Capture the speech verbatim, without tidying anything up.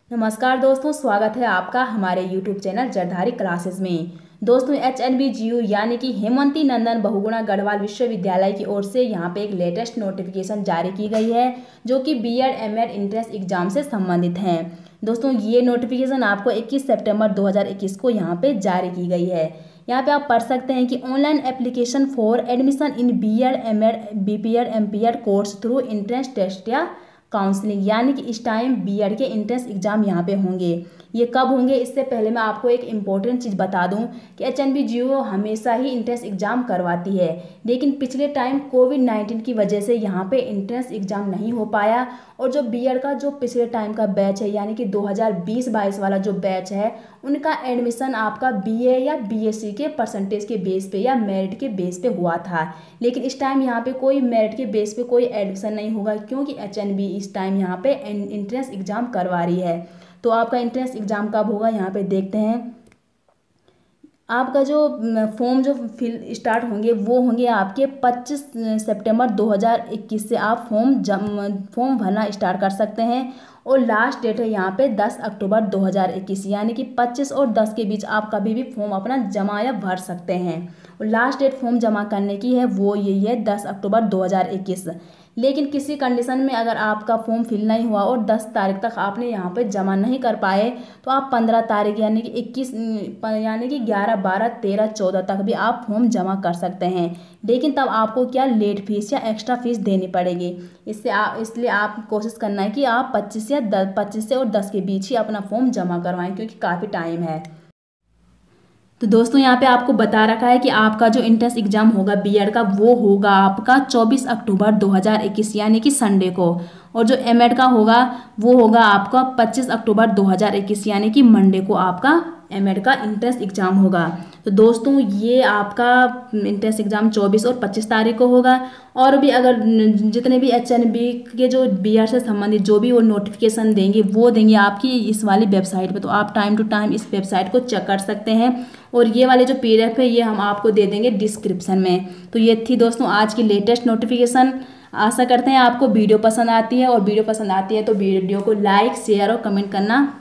नमस्कार दोस्तों, स्वागत है आपका हमारे यूट्यूब चैनल जरधारी क्लासेस में। दोस्तों, H N B G U यानी कि हेमवती नंदन बहुगुणा गढ़वाल विश्वविद्यालय की ओर से यहाँ पे एक लेटेस्ट नोटिफिकेशन जारी की गई है जो कि B Ed M Ed entrance exam से संबंधित है। दोस्तों, ये नोटिफिकेशन आपको इक्कीस सितंबर दो हज़ार इक्कीस को यहाँ पे जारी की गई है। यहाँ पे आप पढ़ सकते हैं कि online application for admission in B Ed M Ed B P Ed M P Ed course through entrance test या काउंसलिंग, यानी कि इस टाइम बीएड के एंट्रेंस एग्जाम यहाँ पे होंगे। ये कब होंगे, इससे पहले मैं आपको एक इम्पोर्टेंट चीज़ बता दूं कि H N B G U हमेशा ही एंट्रेंस एग्जाम करवाती है, लेकिन पिछले टाइम कोविड नाइन्टीन की वजह से यहाँ पे एंट्रेंस एग्जाम नहीं हो पाया। और जो बीएड का जो पिछले टाइम का बैच है यानी कि दो हज़ार बीस बाईस वाला जो बैच है, उनका एडमिशन आपका बीए या बीएससी के परसेंटेज के बेस पे या मेरिट के बेस पे हुआ था। लेकिन इस टाइम यहाँ पे कोई मेरिट के बेस पे कोई एडमिशन नहीं होगा, क्योंकि एच एन बी इस टाइम यहाँ पे एंट्रेंस एग्जाम करवा रही है। तो आपका एंट्रेंस एग्जाम कब होगा, यहाँ पे देखते हैं। आपका जो फॉर्म जो फिल स्टार्ट होंगे वो होंगे आपके पच्चीस सितंबर दो हज़ार इक्कीस से आप फॉर्म जम फॉर्म भरना स्टार्ट कर सकते हैं। और लास्ट डेट है यहाँ पे दस अक्टूबर दो हज़ार इक्कीस, यानी कि पच्चीस और दस के बीच आप कभी भी फॉर्म अपना जमा या भर सकते हैं। और लास्ट डेट फॉर्म जमा करने की है वो यही है दस अक्टूबर दो हज़ार इक्कीस। लेकिन किसी कंडीशन में अगर आपका फॉर्म फिल नहीं हुआ और दस तारीख तक आपने यहाँ पे जमा नहीं कर पाए तो आप पंद्रह तारीख यानी कि इक्कीस यानी कि ग्यारह बारह तेरह चौदह तक भी आप फॉर्म जमा कर सकते हैं। लेकिन तब आपको क्या लेट फीस या एक्स्ट्रा फीस देनी पड़ेगी। इससे आप इसलिए आप कोशिश करना है कि आप पच्चीस या दस पच्चीस से और दस के बीच ही अपना फॉर्म जमा करवाएं, क्योंकि काफ़ी टाइम है। तो दोस्तों, यहाँ पे आपको बता रखा है कि आपका जो एंट्रेंस एग्जाम होगा बीएड का वो होगा आपका चौबीस अक्टूबर दो हज़ार इक्कीस यानी कि संडे को। और जो एमएड का होगा वो होगा आपका पच्चीस अक्टूबर दो हज़ार इक्कीस यानी कि मंडे को आपका एमएड का एंट्रेंस एग्जाम होगा। तो दोस्तों, ये आपका एंट्रेंस एग्जाम चौबीस और पच्चीस तारीख को होगा। और भी अगर जितने भी एच एन बी के जो बीएड से संबंधित जो भी वो नोटिफिकेशन देंगे वो देंगे आपकी इस वाली वेबसाइट पे, तो आप टाइम टू टाइम इस वेबसाइट को चेक कर सकते हैं। और ये वाले जो पीडीएफ है ये हम आपको दे देंगे डिस्क्रिप्शन में। तो ये थी दोस्तों आज की लेटेस्ट नोटिफिकेशन। आशा करते हैं आपको वीडियो पसंद आती है, और वीडियो पसंद आती है तो वीडियो को लाइक शेयर और कमेंट करना